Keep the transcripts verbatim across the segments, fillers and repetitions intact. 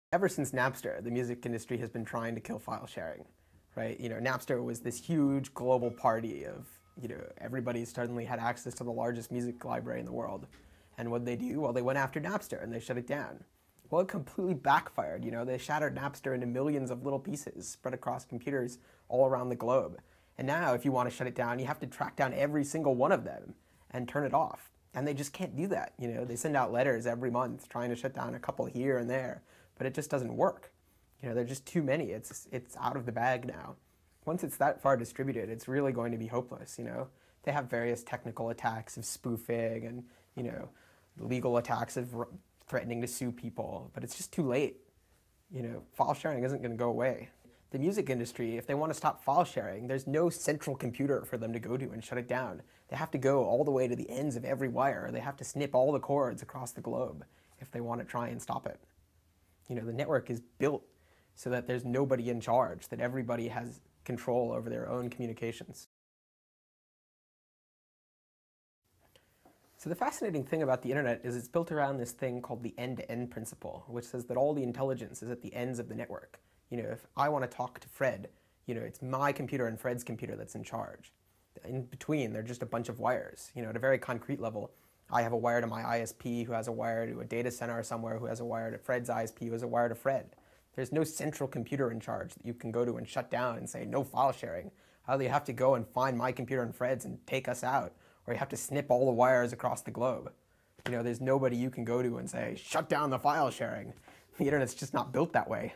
Ever since Napster, the music industry has been trying to kill file sharing, right? You know, Napster was this huge global party of, you know, everybody suddenly had access to the largest music library in the world. And what did they do? Well, they went after Napster and they shut it down. Well, it completely backfired, you know, they shattered Napster into millions of little pieces spread across computers all around the globe. And now, if you want to shut it down, you have to track down every single one of them and turn it off. And they just can't do that, you know, they send out letters every month trying to shut down a couple here and there, but it just doesn't work. You know, there's just too many, it's, it's out of the bag now. Once it's that far distributed, it's really going to be hopeless, you know. They have various technical attacks of spoofing and, you know, legal attacks of threatening to sue people, but it's just too late. You know, file sharing isn't going to go away. The music industry, if they want to stop file sharing, there's no central computer for them to go to and shut it down. They have to go all the way to the ends of every wire. They have to snip all the cords across the globe if they want to try and stop it. You know, the network is built so that there's nobody in charge, that everybody has control over their own communications. So the fascinating thing about the internet is it's built around this thing called the end-to-end principle, which says that all the intelligence is at the ends of the network. You know, if I want to talk to Fred, you know, it's my computer and Fred's computer that's in charge. In between, they're just a bunch of wires. You know, at a very concrete level, I have a wire to my I S P who has a wire to a data center somewhere who has a wire to Fred's I S P who has a wire to Fred. There's no central computer in charge that you can go to and shut down and say, no file sharing. Either you have to go and find my computer and Fred's and take us out, or you have to snip all the wires across the globe. You know, there's nobody you can go to and say, shut down the file sharing. The internet's just not built that way.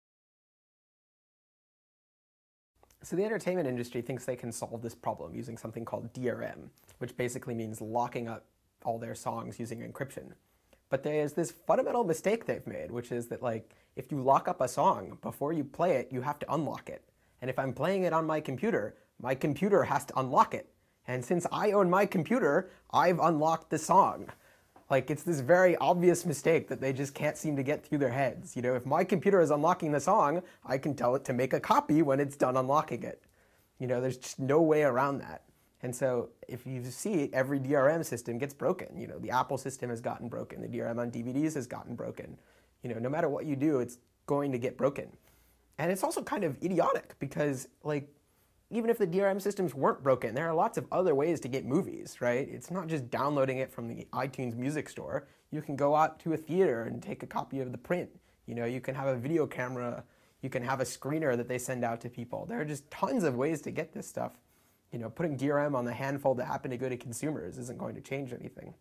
So the entertainment industry thinks they can solve this problem using something called D R M, which basically means locking up all their songs using encryption. But there's this fundamental mistake they've made, which is that, like, if you lock up a song, before you play it, you have to unlock it. And if I'm playing it on my computer, my computer has to unlock it. And since I own my computer, I've unlocked the song. Like, it's this very obvious mistake that they just can't seem to get through their heads. You know, if my computer is unlocking the song, I can tell it to make a copy when it's done unlocking it. You know, there's just no way around that. And so if you see, every D R M system gets broken. You know, the Apple system has gotten broken. The D R M on D V Ds has gotten broken. You know, no matter what you do, it's going to get broken. And it's also kind of idiotic because, like, even if the D R M systems weren't broken, there are lots of other ways to get movies, right? It's not just downloading it from the iTunes music store. You can go out to a theater and take a copy of the print. You know, you can have a video camera. You can have a screener that they send out to people. There are just tons of ways to get this stuff. You know, putting D R M on the handful that happen to go to consumers isn't going to change anything.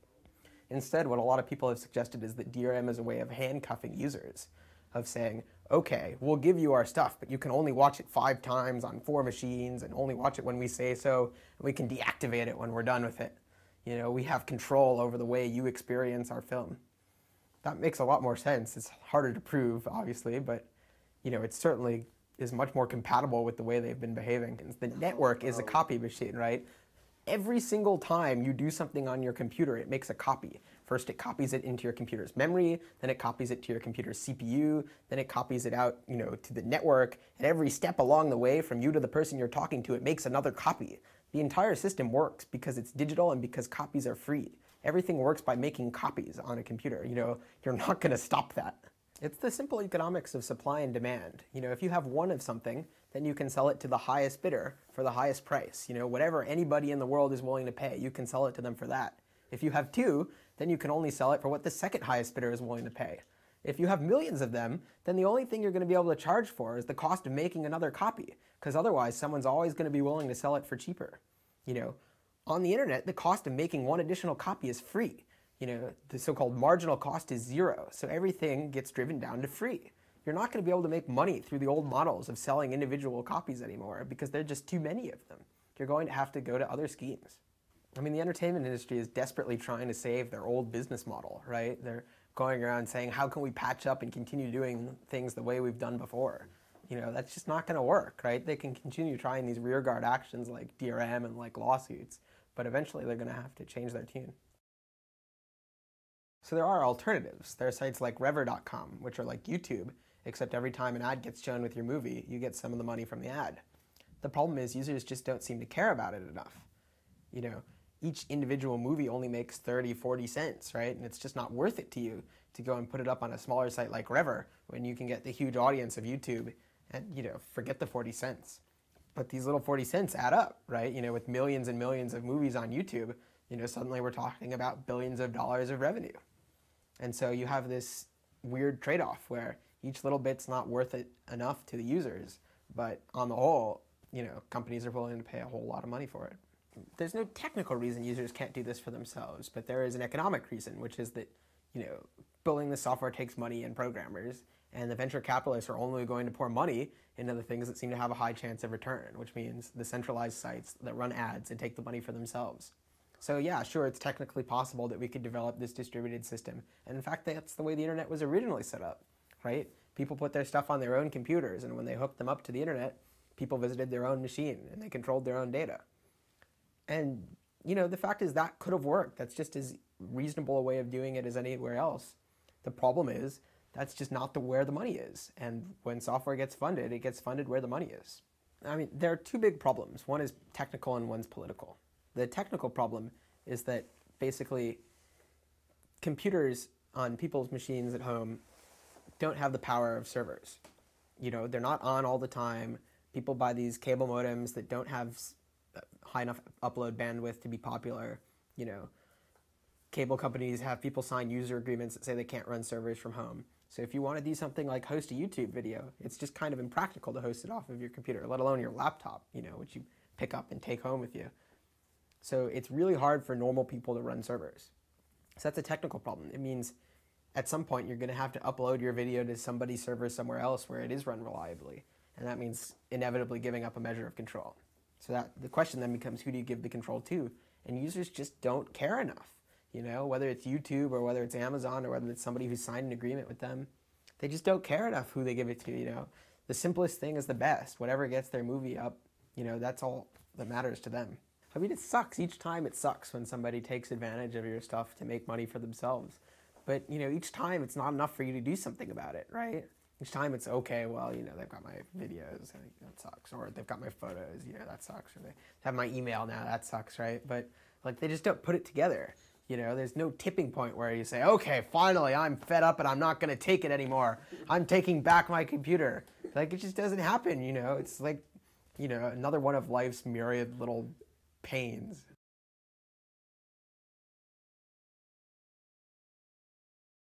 Instead, what a lot of people have suggested is that D R M is a way of handcuffing users, of saying, okay, we'll give you our stuff, but you can only watch it five times on four machines and only watch it when we say so, and we can deactivate it when we're done with it. You know, we have control over the way you experience our film. That makes a lot more sense. It's harder to prove, obviously, but, you know, it certainly is much more compatible with the way they've been behaving. The network is a copy machine, right? Every single time you do something on your computer, it makes a copy. First, it copies it into your computer's memory, then it copies it to your computer's C P U, then it copies it out, you know, to the network, and every step along the way from you to the person you're talking to, it makes another copy. The entire system works because it's digital and because copies are free. Everything works by making copies on a computer. You know, you're not going to stop that. It's the simple economics of supply and demand. You know, if you have one of something, then you can sell it to the highest bidder for the highest price. You know, whatever anybody in the world is willing to pay, you can sell it to them for that. If you have two, then you can only sell it for what the second highest bidder is willing to pay. If you have millions of them, then the only thing you're going to be able to charge for is the cost of making another copy, because otherwise someone's always going to be willing to sell it for cheaper. You know, on the internet, the cost of making one additional copy is free. You know, the so-called marginal cost is zero, so everything gets driven down to free. You're not going to be able to make money through the old models of selling individual copies anymore because there are just too many of them. You're going to have to go to other schemes. I mean, the entertainment industry is desperately trying to save their old business model, right? They're going around saying, how can we patch up and continue doing things the way we've done before? You know, that's just not going to work, right? They can continue trying these rearguard actions like D R M and like lawsuits, but eventually they're going to have to change their tune. So there are alternatives. There are sites like Rever dot com, which are like YouTube, except every time an ad gets shown with your movie, you get some of the money from the ad. The problem is users just don't seem to care about it enough. You know, each individual movie only makes thirty, forty cents, right? And it's just not worth it to you to go and put it up on a smaller site like Rever when you can get the huge audience of YouTube and, you know, forget the forty cents. But these little forty cents add up, right? You know, with millions and millions of movies on YouTube, you know, suddenly we're talking about billions of dollars of revenue. And so you have this weird trade-off where each little bit's not worth it enough to the users, but on the whole, you know, companies are willing to pay a whole lot of money for it. There's no technical reason users can't do this for themselves, but there is an economic reason, which is that, you know, building the software takes money and programmers, and the venture capitalists are only going to pour money into the things that seem to have a high chance of return, which means the centralized sites that run ads and take the money for themselves. So yeah, sure, it's technically possible that we could develop this distributed system, and in fact, that's the way the internet was originally set up, right? People put their stuff on their own computers, and when they hooked them up to the internet, people visited their own machine, and they controlled their own data. And, you know, the fact is that could have worked. That's just as reasonable a way of doing it as anywhere else. The problem is, that's just not the where the money is. And when software gets funded, it gets funded where the money is. I mean, there are two big problems. One is technical and one's political. The technical problem is that basically computers on people's machines at home don't have the power of servers. You know, they're not on all the time. People buy these cable modems that don't have high enough upload bandwidth to be popular. You know, cable companies have people sign user agreements that say they can't run servers from home. So if you want to do something like host a YouTube video, it's just kind of impractical to host it off of your computer, let alone your laptop, you know, which you pick up and take home with you. So it's really hard for normal people to run servers. So that's a technical problem. It means at some point you're going to have to upload your video to somebody's server somewhere else where it is run reliably. And that means inevitably giving up a measure of control. So that the question then becomes, who do you give the control to? And users just don't care enough. You know, whether it's YouTube or whether it's Amazon or whether it's somebody who's signed an agreement with them, they just don't care enough who they give it to, you know. The simplest thing is the best. Whatever gets their movie up, you know, that's all that matters to them. I mean, it sucks. Each time it sucks when somebody takes advantage of your stuff to make money for themselves. But, you know, each time it's not enough for you to do something about it, right? Each time it's, okay, well, you know, they've got my videos, that sucks. Or they've got my photos, you know, that sucks. Or they have my email now, that sucks, right? But, like, they just don't put it together. You know, there's no tipping point where you say, okay, finally, I'm fed up and I'm not going to take it anymore. I'm taking back my computer. Like, it just doesn't happen, you know. It's like, you know, another one of life's myriad little pains.